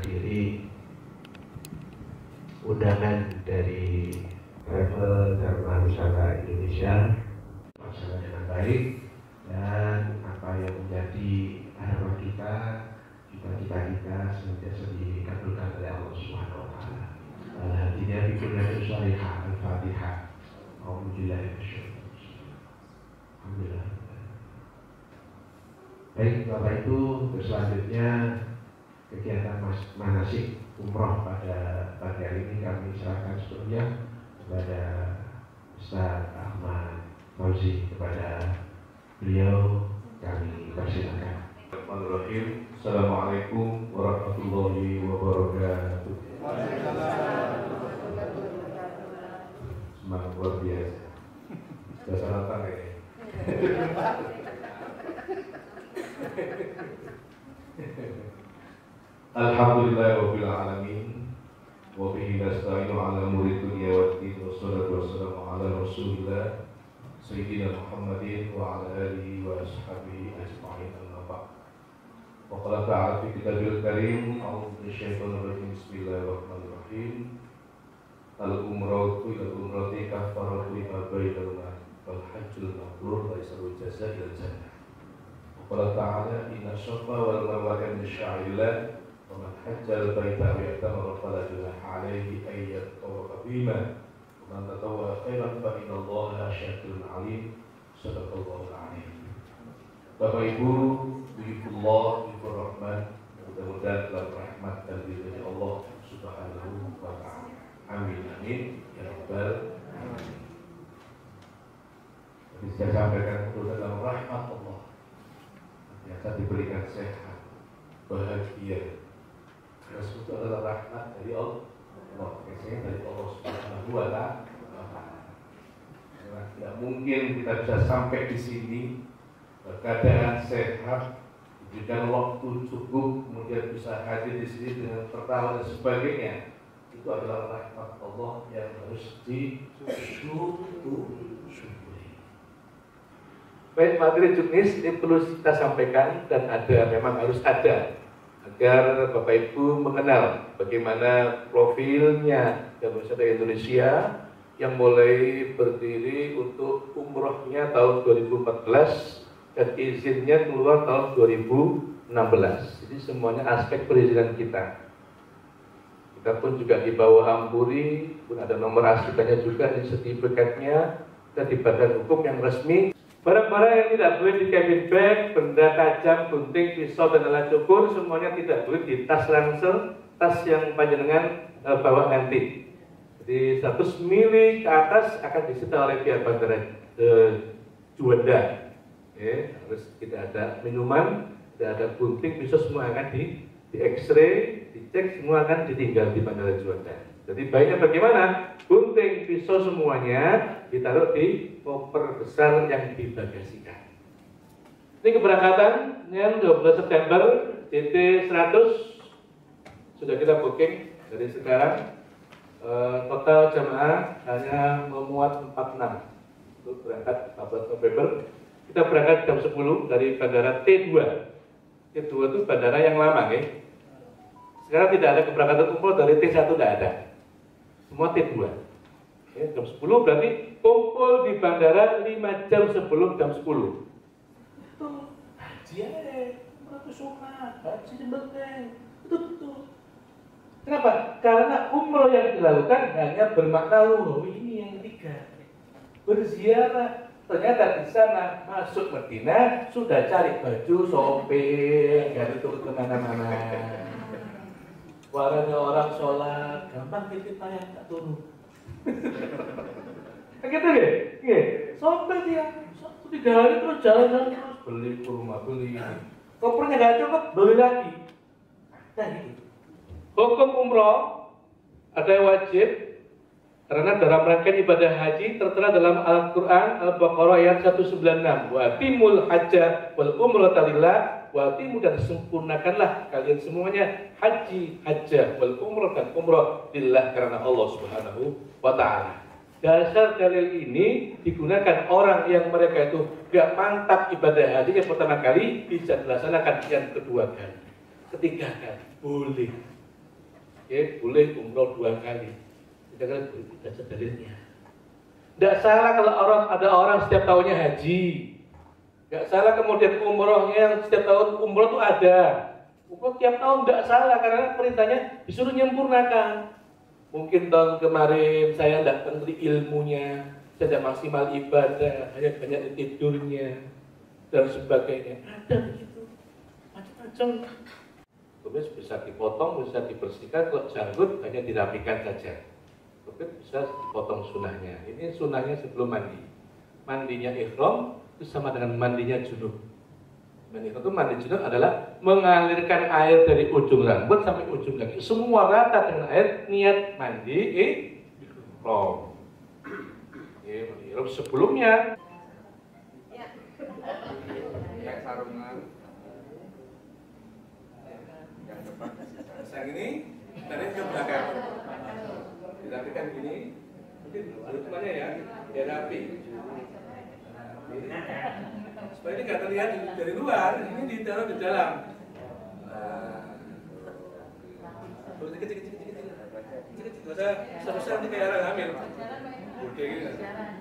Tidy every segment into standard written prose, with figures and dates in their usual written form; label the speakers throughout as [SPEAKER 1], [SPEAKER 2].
[SPEAKER 1] menghadiri undangan dari Travel dan Pariwisata Indonesia berjalan dengan baik, dan apa yang menjadi harapan kita, cita-cita kita senantiasa dikabulkan oleh Allah Subhanahu wa taala. Al-Hadiyah bi kulli shalihah. Al-Fatihah. Alhamdulillah. Baik, Bapak Ibu, selanjutnya kegiatan manasik umroh pada pagi hari ini kami serahkan sepenuhnya kepada Ustaz Ahmad Fauzi. Kepada beliau kami persilakan.
[SPEAKER 2] Bismillahirrahmanirrahim. Assalamualaikum warahmatullahi wabarakatuh. Semangat luar biasa. Dasar datang ya. Alhamdulillahirabbil alamin. Wa bihi nasta'inu ala umuri dunya waddin. Wassalatu wassalamu ala Rasulillah Sayyidina Muhammadin wa ala alihi wa ashabihi ajma'in. Amma ba'd. Wa qala ta'ala fi kitabil karim, a'udzu minasyaitonir rajim. Bismillahirrahmanirrahim. Al-umratu ila umrati kafaratu lima bainahuma wal hajjul mabrur laisa lahu jazaa illa jannah. Wa qala ta'ala inna safa wal marwata min sya'airillah wa man hajjal baita wa i'tamara fala junaha 'alaihi ay yatawafa bihima wa man tatawwa khairan fa innallaha syakirun 'alim. Shadaqallahul 'azim. Bapak Ibu, Bihullah, Bihur Rahman, mudah-mudahan dalam rahmat dan ridhonya Allah Subhanahu wa ta'ala. Amin, amin, ya Rabbal alamin. Jadi saya sampaikan itu dalam rahmat Allah, ternyata diberikan sehat, bahagia. Karena itu adalah rahmat dari Allah, biasanya dari Allah Subhanahu wa ta'ala. Tidak mungkin kita bisa sampai di sini keadaan sehat, diberikan waktu cukup, kemudian bisa hadir di sini dengan tertawa dan sebagainya. Itu adalah rahmat Allah yang harus disyukuri. Baik, materi juknis ini perlu kita sampaikan dan memang harus ada agar Bapak Ibu mengenal bagaimana profilnya Wisata Indonesia yang mulai berdiri untuk umrohnya tahun 2014 dan izinnya keluar tahun 2016. Jadi semuanya aspek perizinan kita. Kita pun juga di bawah Ampuri, pun ada nomor aslinya juga di sertifikatnya, dan di badan hukum yang resmi. Barang-barang yang tidak boleh di cabin bag, benda tajam, gunting, pisau, dan alat cukur, semuanya tidak boleh di tas ransel, tas yang panjenengan bawa nanti. Jadi 100 mili ke atas akan disita oleh pihak bandara Juanda. Harus tidak ada minuman, tidak ada gunting, pisau, semua akan di X-ray, dicek, semua akan ditinggal di Bandara Juanda. Jadi baiknya bagaimana? Gunting, pisau, semuanya ditaruh di koper besar yang dibagasikan. Ini keberangkatan yang 12 September JT 100 sudah kita booking dari sekarang. Total jamaah hanya memuat 46 untuk berangkat 14 November. Kita berangkat jam 10 dari Bandara T2. T2 itu bandara yang lama, ya. Sekarang tidak ada keberangkatan umroh dari T1, tidak ada. Semua T2. Ya, jam 10 berarti kumpul di bandara 5 jam sebelum jam 10. Itu haji ya, umroh itu sunnah, haji penting. Itu betul. Kenapa? Karena umroh yang dilakukan hanya bermakna luhur. Ini yang ketiga. Berziarah. Ternyata di sana masuk Madinah sudah cari baju shopping, nggak turun kemana-mana. Warna orang sholat, gampang kita yang tak turun. Gitu deh, shopping dia, 3 hari terus jalan-jalan terus beli ke rumah, beli ini. Kopernya nggak cukup, beli lagi. Nah gitu. Hukum umroh ada yang wajib. Karena dalam rangkaian ibadah haji tertera dalam Al-Quran Al-Baqarah ayat 196, wa atimul hajja wal umrata lillah, wa atimu, dan sempurnakanlah kalian semuanya haji, hajjah, wal umrah, dan umrah lillah, karena Allah Subhanahu wa ta'ala. Dasar dalil ini digunakan orang yang mereka itu gak mantap ibadah haji yang pertama kali, bisa dilaksanakan yang kedua kali, ketiga kali, boleh. boleh umroh 2 kali. Kita kan baca dalilnya. Tidak salah kalau ada orang setiap tahunnya haji. Tidak salah kemudian umrohnya yang setiap tahun umroh itu ada. Umroh tiap tahun tidak salah karena perintahnya disuruh menyempurnakan. Mungkin tahun kemarin saya tidak ngerti ilmunya, saya tidak maksimal ibadah, hanya banyak tidurnya dan sebagainya. Ada begitu, macam-macam. Kemudian bisa dipotong, bisa dibersihkan. Kalau janggut hanya dirapikan saja. Kemudian bisa dipotong sunahnya. Ini sunahnya sebelum mandi. Mandinya ihram itu sama dengan mandinya junub. Mandi junub adalah mengalirkan air dari ujung rambut sampai ujung kaki. Semua rata dengan air, niat mandi ihram. Ihram sebelumnya.
[SPEAKER 3] Kayak sarungan. Yang depan.
[SPEAKER 2] Yang ini dari ke belakang. Dirapikan gini. Mungkin temannya ya, biar rapi. Supaya ini nggak terlihat dari luar, ini ditaruh di dalam. Terus kecil-kecil. Besar-besar nanti kayak orang hamil. Oke gitu.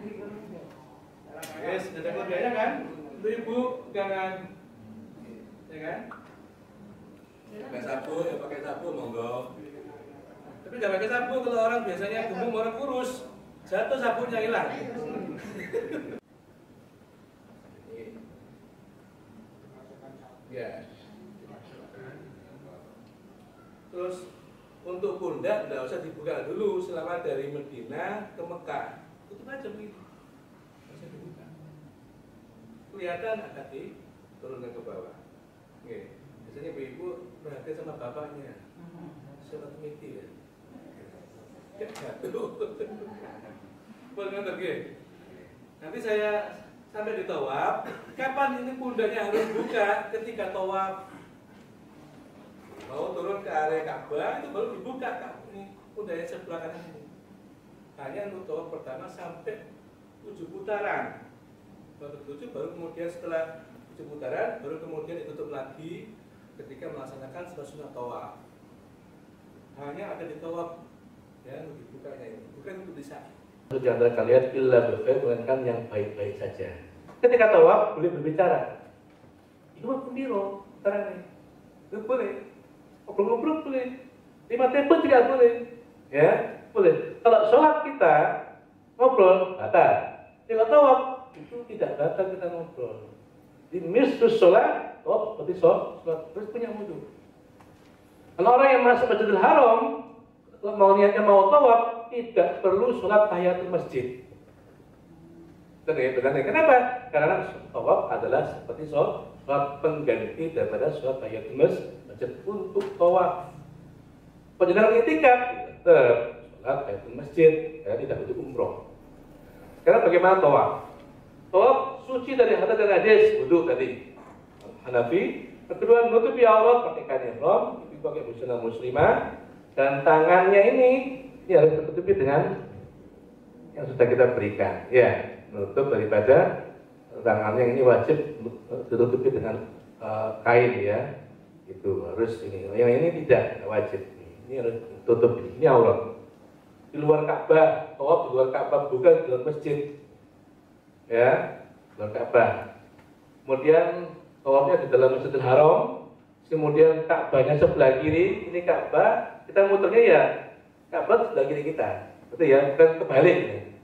[SPEAKER 2] Yes, ada kelebihannya kan? Itu ibu jangan, ya kan? Pakai sapu, ya pakai sapu monggo. Tapi nggak pakai sapu kalau orang biasanya gemuk orang kurus, jatuh sapunya hilang. Ya. Terus untuk pundak tidak usah dibuka dulu selama dari Medina ke Mekah. Tutup aja begitu. Tidak usah dibuka. Kelihatan akan diturunkan ke bawah. Oke. Biasanya ibu perhatian sama bapaknya. Sholat miti ya. Boleh ngerti? Nanti saya sampai di tawaf, kapan ini pundaknya harus buka? Ketika tawaf. Mau turun ke area Ka'bah itu baru dibuka ini pundaknya sebelah kanan ini. Hanya untuk tawaf pertama sampai 7 putaran. Baru 7 baru kemudian setelah 7 putaran baru kemudian ditutup lagi ketika melaksanakan sunat tawaf. Hanya ada di tawaf ya untuk dibukanya ini, bukan untuk disa'i. Di antara kalian illa berkhair melainkan yang baik-baik saja. Ketika tawaf boleh berbicara. Itu mah pembiro, sekarang ini. Itu boleh. Ngobrol-ngobrol boleh. 5 telepon juga boleh. Ya, boleh. Kalau sholat kita ngobrol batal. Kalau tawaf itu tidak batal kita ngobrol. Di misrus sholat, tawaf berarti sholat terus punya wudu. Kalau orang yang masuk Masjidil Haram, mau niatnya mau tawaf, tidak perlu sholat tahiyatul masjid. Benar. Kenapa? Karena tawaf adalah seperti sholat pengganti daripada sholat tahiyatul masjid untuk tawaf. Penjelasan itikaf tetap sholat tahiyatul masjid, ya, tidak untuk umroh. Sekarang bagaimana tawaf? Tawaf suci dari hadas dan najis, wudu tadi. Hanafi. Kedua, menutupi aurat pakai kain ihram, pakai busana muslimah, dan tangannya ini harus ditutupi dengan yang sudah kita berikan. Ya, menutup daripada tangannya ini wajib ditutupi dengan kain ya. Itu harus ini. Yang ini tidak wajib. Ini harus tutup ini aurat. Di luar Ka'bah, tawaf di luar Ka'bah bukan di luar masjid. Ya, di luar Ka'bah. Kemudian tawafnya di dalam Masjidil Haram, kemudian Ka'bahnya sebelah kiri, ini Ka'bah, kita muternya ya Ka'bah sebelah kiri kita, betul ya, bukan kebalik.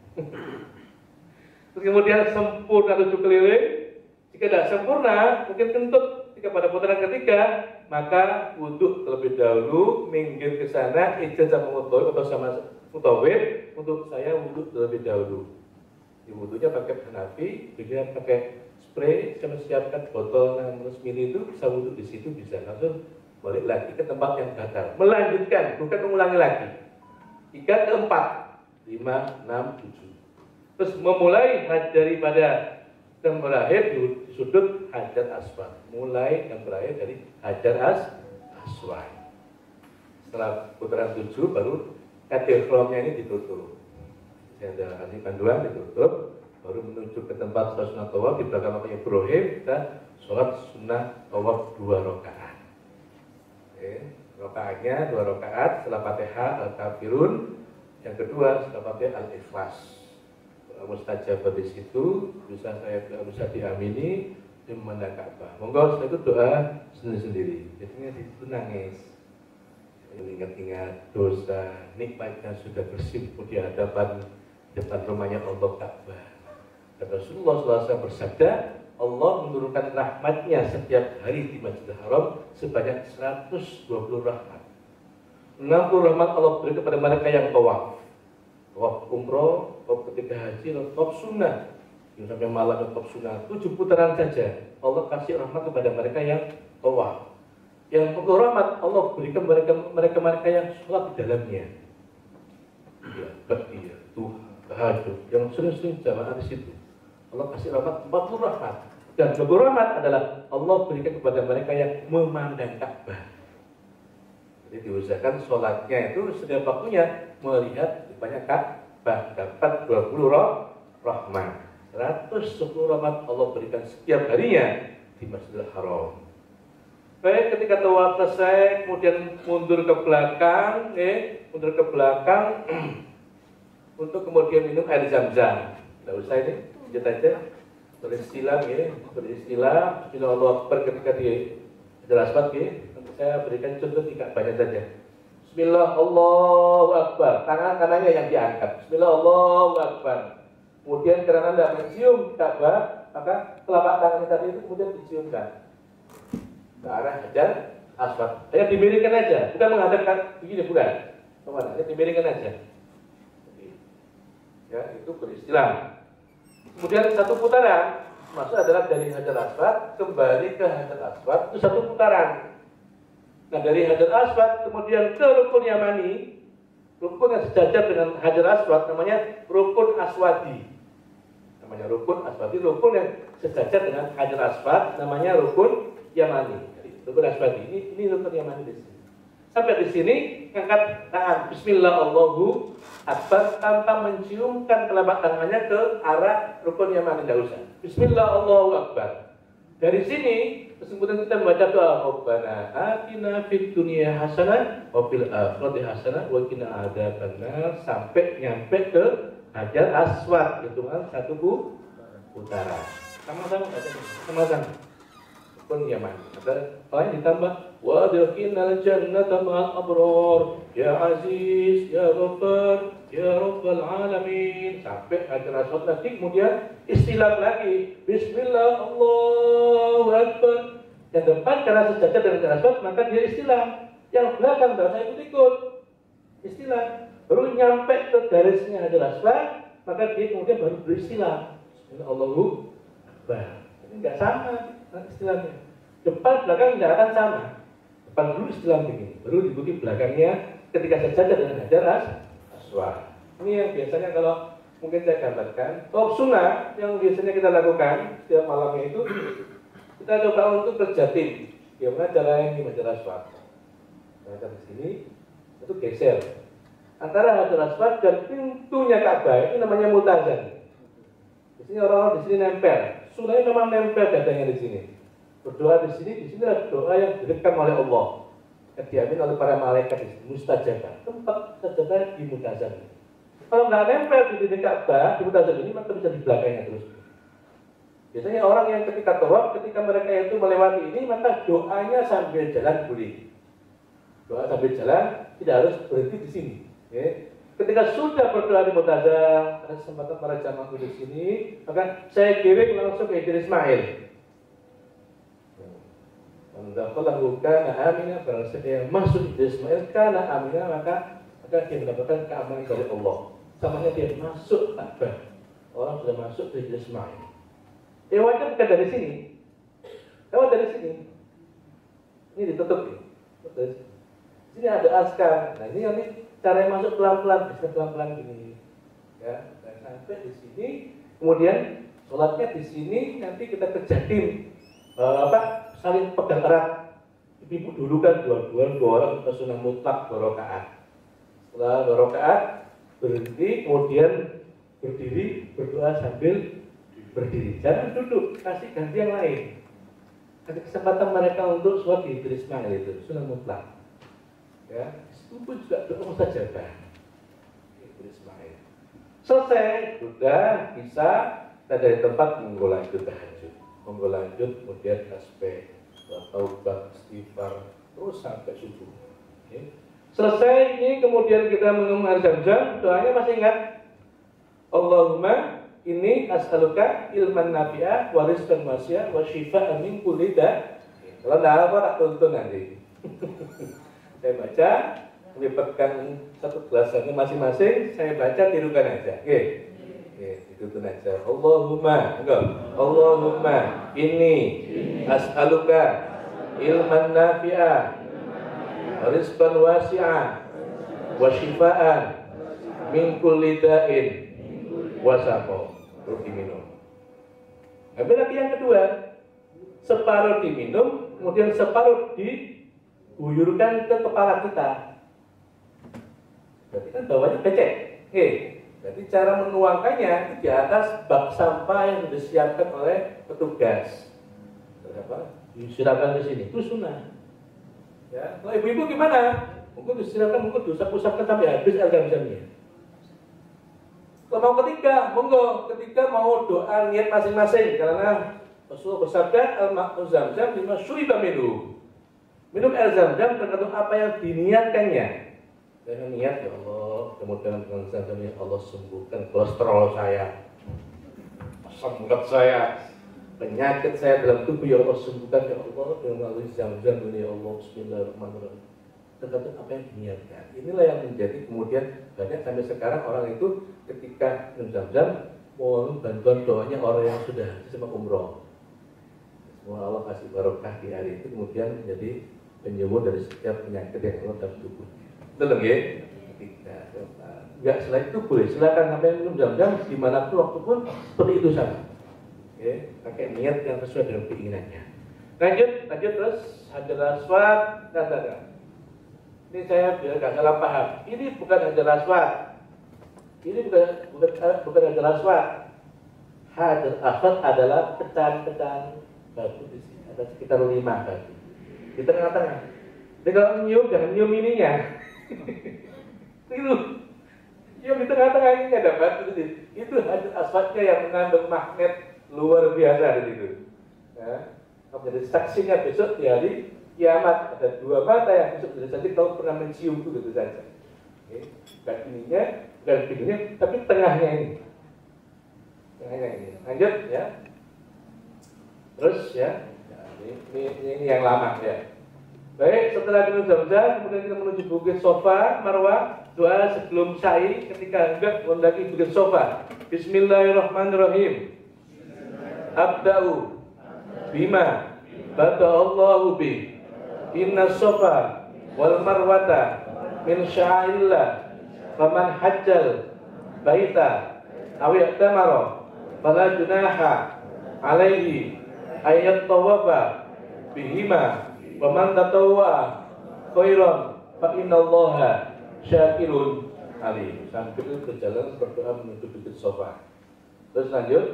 [SPEAKER 2] Terus kemudian sempurna 7 keliling, jika tidak sempurna, mungkin kentut. Jika pada putaran ketiga, maka wudhu terlebih dahulu, minggir ke sana, izin sama mutawif atau sama mutawif, untuk saya wudhu terlebih dahulu. Di wudhunya pakai Hanafi, beliau pakai spray, saya siapkan botol 600 ml itu, bisa wudhu di situ, bisa langsung balik lagi ke tempat yang batal. Melanjutkan, bukan mengulangi lagi. 3 ke 4, 5, 6, 7. Terus memulai daripada yang berakhir di sudut Hajar Aswad. Mulai yang berakhir dari Hajar Aswad. Setelah putaran 7 baru ihramnya ini ditutup. Saya ada kasih panduan ditutup. Baru menuju ke tempat sholat sunat tawaf di belakang makam Ibrahim, kita sholat sunat tawaf 2 rakaat. Oke, Rakaatnya 2 rakaat setelah Fatihah Al-Kafirun, yang kedua setelah Fatihah Al-Ikhlas. Mustajab di situ bisa diamini di memandang Ka'bah. Monggo setelah itu doa sendiri-sendiri. Jadinya di situ nangis. Ingat-ingat dosa, nikmatnya sudah bersimpuh di hadapan depan rumahnya Allah Ka'bah. Dan Rasulullah SAW bersabda, Allah menurunkan rahmatnya setiap hari di Masjidil Haram sebanyak 120 rahmat. 60 rahmat Allah beri kepada mereka yang tawaf. Tawaf umroh, tawaf ketika haji, tawaf sunnah. Yang sampai malam tawaf sunnah, 7 putaran saja. Allah kasih rahmat kepada mereka yang tawaf. Yang 10 rahmat Allah berikan mereka yang sholat di dalamnya. Ya, baktiya, Tuhan, tahajud, yang sering-sering jamaah di situ. Allah kasih rahmat 40 rahmat. Dan 20 rahmat adalah Allah berikan kepada mereka yang memandang Ka'bah. Jadi diusahakan sholatnya itu setiap waktunya melihat banyak Ka'bah, dapat 20 rahmat. 110 rahmat Allah berikan setiap harinya di Masjidil Haram. Baik, ketika tawaf selesai, kemudian mundur ke belakang, untuk kemudian minum air Zam-Zam. Tidak usah ini, lanjut aja. Beristilah, beristilah. Bismillah Akbar ketika di Hajar Aswad, nanti saya berikan contoh 3 banyak saja. Bismillah Allahu Akbar, tangan kanannya yang diangkat. Bismillah Allahu Akbar. Kemudian karena Anda mencium Ka'bah, maka telapak tangan tadi itu kemudian diciumkan ke arah Hajar Aswad. Hanya dimiringkan aja, bukan menghadapkan begini, bukan. Hanya dimiringkan aja. Ya, itu beristilah. Kemudian 1 putaran, maksud adalah dari Hajar Aswad kembali ke Hajar Aswad, itu 1 putaran. Nah, dari Hajar Aswad kemudian ke Rukun Yamani, rukun yang sejajar dengan Hajar Aswad namanya Rukun Aswadi. Namanya Rukun Aswadi, rukun yang sejajar dengan Hajar Aswad namanya Rukun Yamani. Rukun Aswadi ini rukun Yamani di sini. Sampai di sini angkat tangan Bismillah Allahu Akbar tanpa menciumkan telapak tangannya ke arah rukun Yamani, tidak usah. Bismillah Allahu Akbar. Dari sini kemudian kita membaca doa Rabbana atina fid dunya hasanah wa fil akhirati hasanah wa qina adzabannar sampai nyampe ke Hajar Aswad, hitungan 1 putaran. Sama-sama baca, sama-sama. Rukun Yamani. Ada lain ditambah wa adkhilnal jannata ma'al abrar ya aziz ya ghaffar ya rabbal alamin sampai Hajar Aswad lagi, kemudian istilah lagi Bismillah Allahu Akbar. Yang depan karena sejajar dengan Hajar Aswad maka dia istilah, yang belakang tidak usah ikut-ikut istilah. Baru nyampe ke garisnya Hajar Aswad maka dia kemudian baru beristilah Bismillah Allahu Akbar. Ini enggak sama istilahnya. Depan belakang tidak akan sama. Depan dulu istilah begini, baru diikuti belakangnya ketika sejajar dengan Hajar Aswad. Ini yang biasanya kalau mungkin saya gambarkan. Tawaf sunnah yang biasanya kita lakukan setiap malamnya itu kita coba untuk berjatim. Gimana caranya di Hajar Aswad? Nah, dari sini itu geser antara Hajar Aswad dan pintunya Ka'bah, itu namanya multazam. Di sini orang-orang di sini nempel. Sunnahnya memang nempel dadanya di sini. Berdoa di sini adalah doa yang direkam oleh Allah, yang diamin oleh para malaikat di sini, mustajabah. Tempat mustajabah di multazam. Kalau nggak nempel di dinding Ka'bah di multazam ini, maka bisa di belakangnya terus. Biasanya orang yang ketika tawaf, ketika mereka itu melewati ini, maka doanya sambil jalan boleh. Doa sambil jalan tidak harus berhenti di sini. Ya. Ketika sudah berdoa di multazam, ada kesempatan para jamaah di sini, maka saya kirim langsung ke Hijr Ismail. Mendapatkan kana aminah, barang siapa yang masuk Hijr Ismail kana aminah, maka dia mendapatkan keamanan dari Allah. Samanya dia masuk Ka'bah. Orang sudah masuk ke Hijr Ismail. Wajib bukan dari sini. Kalau dari sini, ini ditutup nih. Sini ada askar. Nah ini cara yang masuk pelan-pelan, bisa pelan-pelan gini. Ya, dan sampai di sini, kemudian sholatnya di sini, nanti kita ke jatim. Saling pegang erat. Ibu dulu kan dua orang kita sunnah mutlak 2 rakaat. Setelah 2 rakaat berhenti, kemudian berdiri berdoa sambil berdiri. Jangan duduk, kasih ganti yang lain. Kasih kesempatan mereka untuk sholat di Hijr Ismail itu sunnah mutlak. Ya, itu pun juga doa mustajabah. Itu Ismail. Selesai, sudah bisa dari tempat monggo lanjut tahajud, monggo lanjut kemudian tasbih, taubah, istighfar, terus sampai subuh. Okay. Selesai ini kemudian kita minum air zam-zam, doanya masih ingat? Allahumma ini as'aluka ilman nafi'ah wa rizqan wasi'ah wa shifa'an min kulli da'. Kalau enggak apa tak tuntun nanti. Saya baca, melibatkan satu gelasnya masing-masing, saya baca tirukan aja. Oke. Oke, dituntun aja. Allahumma, enggak. Allahumma ini as'aluka ilman nafi'ah wa rizqan wasi'ah wa shifa'an min kulli da'in wa saqam. Terus diminum. Tapi lagi yang kedua, separuh diminum, kemudian separuh diguyurkan ke kepala kita. Berarti kan bawahnya becek. Oke. Jadi cara menuangkannya itu di atas bak sampah yang disiapkan oleh petugas. Berapa? Disiapkan ke sini. Itu sunnah. Ya, kalau ibu-ibu gimana? Mungkin disiapkan, mungkin diusap-usapkan sampai habis air zam-zamnya. Kalau mau ketiga, monggo. Ketika mau doa niat masing-masing, karena Rasulullah bersabda, al-ma'u zam-zam lima syuriba minhu. Minum air zam-zam tergantung apa yang diniatkannya. Dengan niat, ya Allah, kemudian dengan zam-zam ini Allah sembuhkan kolesterol saya, asam urat saya, penyakit saya dalam tubuh, ya Allah sembuhkan, ya Allah, dengan melalui zam-zam ini, ya Allah, bismillahirrahmanirrahim. Tergantung apa yang diniatkan. Inilah yang menjadi kemudian banyak sampai sekarang orang itu ketika minum zam-zam mohon bantuan doanya orang yang sudah sama umroh. Semoga Allah kasih barokah di hari itu kemudian menjadi penyembuh dari setiap penyakit yang ada dalam tubuh. Betul nggih? Ketika enggak selain itu boleh silakan sampai minum zam-zam dimanapun waktu pun seperti itu sama. Oke, pakai niat yang sesuai dengan keinginannya. Lanjut terus Hajar Aswad dan ini saya biar nggak salah paham. Ini bukan Hajar Aswad. Ini bukan Hajar Aswad. Hajar Aswad adalah pecahan-pecahan batu di sini. Ada sekitar 5 batu di tengah-tengah. Jadi kalau nyium jangan nyium ininya. Itu nyium di tengah-tengah ini ada batu di sini. Itu Hajar Aswadnya yang mengandung magnet luar biasa di situ. Ya, menjadi saksinya besok di hari kiamat. Ada 2 mata yang besok menjadi saksi kalau pernah mencium itu gitu saja. Oke, bukan ininya, bukan pintunya, tapi tengahnya ini. Tengahnya ini. Lanjut ya. Terus ya, ini yang lama ya. Baik, setelah minum zam-zam, kemudian kita menuju Bukit Sofa, Marwah. Doa sebelum sa'i ketika hendak mendaki Bukit Sofa. Bismillahirrahmanirrahim. Abda'u bima bada Allahu bi. Inna Sofa wal Marwata min sya'illah. Faman hajjal baita aw ya'tamara fala junaha alaihi ayat tawafa bihima wa man tatawwa khairan fa innallaha syakirun alim. Sambil berjalan berdoa menuju Bukit Sofa. Terus lanjut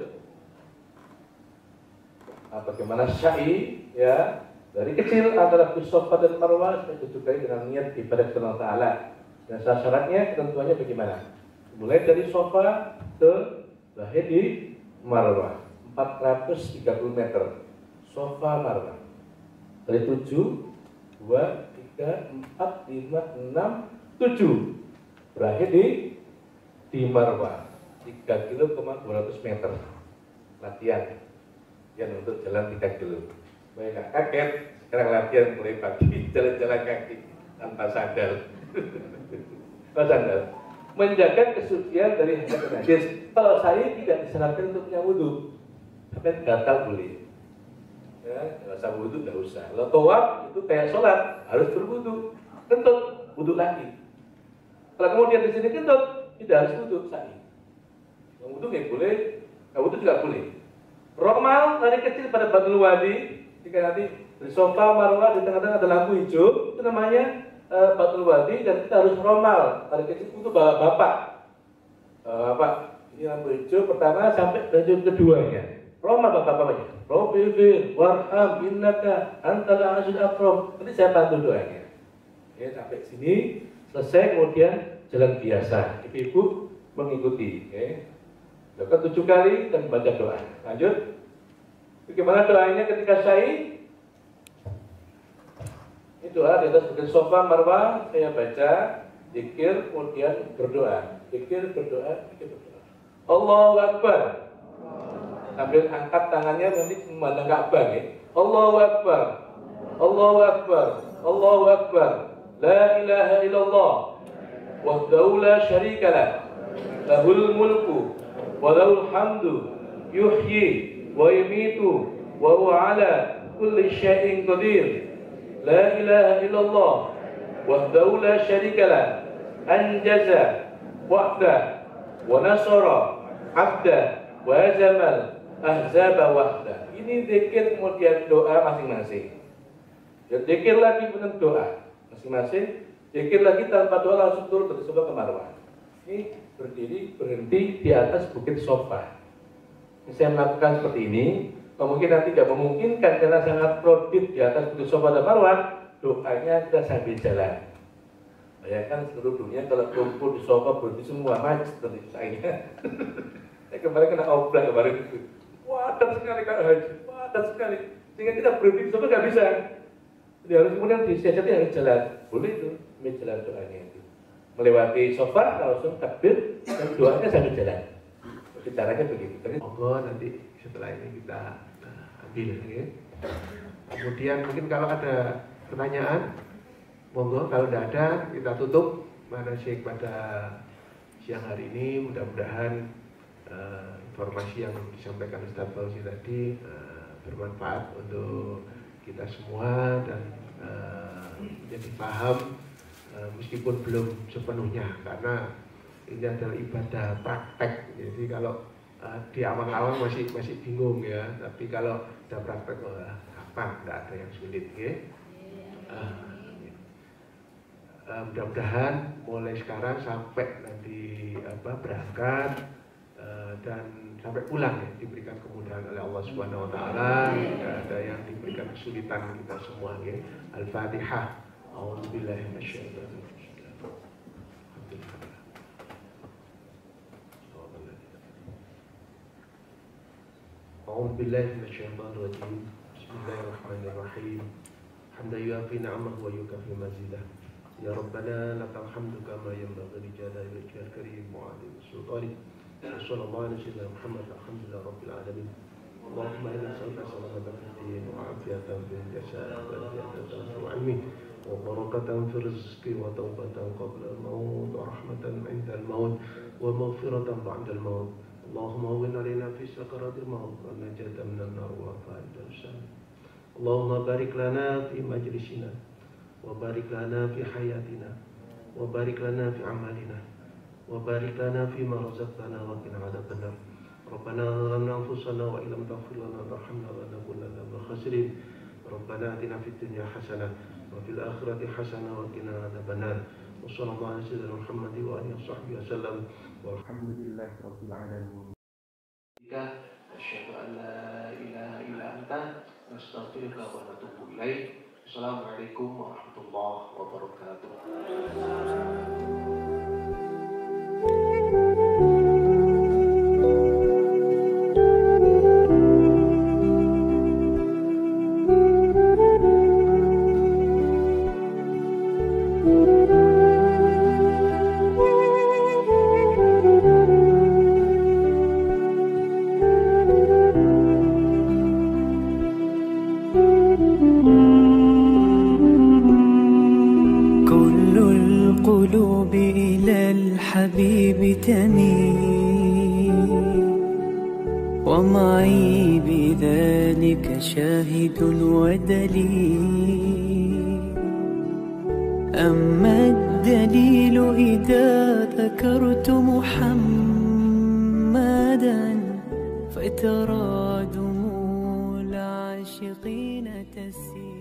[SPEAKER 2] bagaimana syai ya dari kecil antara Bukit Sofa dan Marwah ditujukan dengan niat ibadah kepada Allah Ta'ala. Dan syaratnya ketentuannya bagaimana? Mulai dari Sofa ke lahir di Marwah 430 meter. Sofa Marwah dari 7, 2, 3, 4, 5, 6, 7 berakhir di Marwah 3 kilo 200 meter latihan yang untuk jalan 3 kilo. Banyak gak kaget sekarang latihan mulai pagi jalan-jalan kaki tanpa sandal. Tanpa sandal menjaga kesucian dari hadis najis. Kalau saya tidak disarankan untuk punya wudhu, tapi gatal boleh. Ya, rasa wudhu tidak usah. Kalau tawaf itu kayak sholat harus berwudhu, kentut wudhu lagi. Kalau kemudian di sini kentut tidak harus wudhu sa'i. Wudhu nggak boleh, wudhu juga boleh. Romal dari kecil pada Batul Wadi, jika nanti di Sofa Marwah di tengah-tengah ada lampu hijau, itu namanya Batul Wadi dan kita harus romal dari kecil itu bapak. Bapak ini lampu hijau pertama sampai hijau keduanya. Romal bapak-bapaknya. Robbifir warham innaka antal azizul akram. Nanti saya bantu doanya. Ya, sampai sini selesai, kemudian jalan biasa. Ibu-ibu mengikuti. Ya. Lakukan 7 kali dan baca doa. Lanjut. Bagaimana doanya ketika syai? Ini doa di atas bukit Safa Marwah, saya baca, zikir, kemudian berdoa. Zikir, berdoa, zikir, berdoa. Allahu Akbar. Sambil angkat tangannya nanti memandang Ka'bah ya. Allahu Akbar. Allahu Akbar. Allahu Akbar. La ilaha illallah. Wahdahu la syarika lah. Lahul mulku wa lahul hamdu. Yuhyi wa yumitu wa huwa ala kulli syai'in qadir. La ilaha illallah. Wahdahu la syarika lah. Anjaza wahda wa nasara abda wa azamal ahzaba wahda. Ini zikir kemudian doa masing-masing. Dan zikir lagi benar doa masing-masing. Zikir lagi tanpa doa langsung turun dari Safa ke Marwah. Ini berdiri berhenti di atas bukit Safa. Saya melakukan seperti ini. Kemungkinan tidak memungkinkan karena sangat kredit di atas bukit Safa dan Marwah. Doanya kita sambil jalan. Bayangkan seluruh dunia kalau kumpul di Safa berhenti semua macet seperti saya. Saya kemarin kena oblak kemarin itu. Wadat sekali kalau haji, wadat sekali. Sehingga kita berhenti di Safa nggak bisa. Jadi harus kemudian disiasati harus jalan. Boleh itu, ambil jalan doanya itu. Melewati Safa langsung takbir dan doanya sambil jalan. Jadi caranya begitu.
[SPEAKER 1] Monggo nanti setelah ini kita ambil ya. Kemudian mungkin kalau ada pertanyaan, monggo. Kalau tidak ada, kita tutup manasik pada siang hari ini. Mudah-mudahan informasi yang disampaikan Ustaz Fauzi tadi bermanfaat untuk kita semua dan jadi paham meskipun belum sepenuhnya karena ini adalah ibadah praktek. Jadi kalau di awal-awal masih bingung ya, tapi kalau sudah praktek apa tidak ada yang sulit ya. Mudah-mudahan mulai sekarang sampai nanti berangkat dan sampai pulang ya, diberikan kemudahan oleh Allah Subhanahu wa taala, tidak ada yang diberikan kesulitan kita semua ya. Al-Fatihah. A'udzubillahi minasyaitonir rajim. A'udzubillahi minasyaitonir rajim. Bismillahirrahmanirrahim. Hamdan yuafi ni'amahu wa yukafi mazidah. Ya Rabbana lakal hamdu kama yanbaghi li jalali wajhikal karim wa 'azimi sultanik. Sallallahu alaihi wasallam Muhammad alhamdulillah rabbil alamin. Allahumma inna nas'aluka salamatan fid din wa 'afiyatan fil jasad wa ziyadatan fil 'ilmi wa barakatan fil rizqi wa tawbatan qabla al-maut wa rahmatan 'inda al-maut wa maghfiratan ba'da al-maut. Allahumma hawwin 'alaina fi sakaratil maut wa najatan minan nar wa fa'idan syam. Allahumma barik lana fi majlisina wa barik lana fi hayatina wa barik lana fi amalina وبارك لنا فيما رزقتنا وقنا عذاب النار ربنا ظلمنا أنفسنا وإن لم تغفر لنا وترحمنا لنكونن من الخاسرين ربنا آتنا في الدنيا حسنة وفي الآخرة حسنة وقنا عذاب النار وصلى الله على سيدنا محمد وآله وصحبه وسلم والحمد لله رب العالمين. أشهد أن لا إله إلا أنت نستغفرك ونتوب إليك. السلام عليكم ورحمة الله وبركاته.
[SPEAKER 4] القلوب إلى الحبيب تميل ومعي بذلك شاهد ودليل. أما الدليل إذا ذكرت محمدا فترى دموع العاشقين تسيل.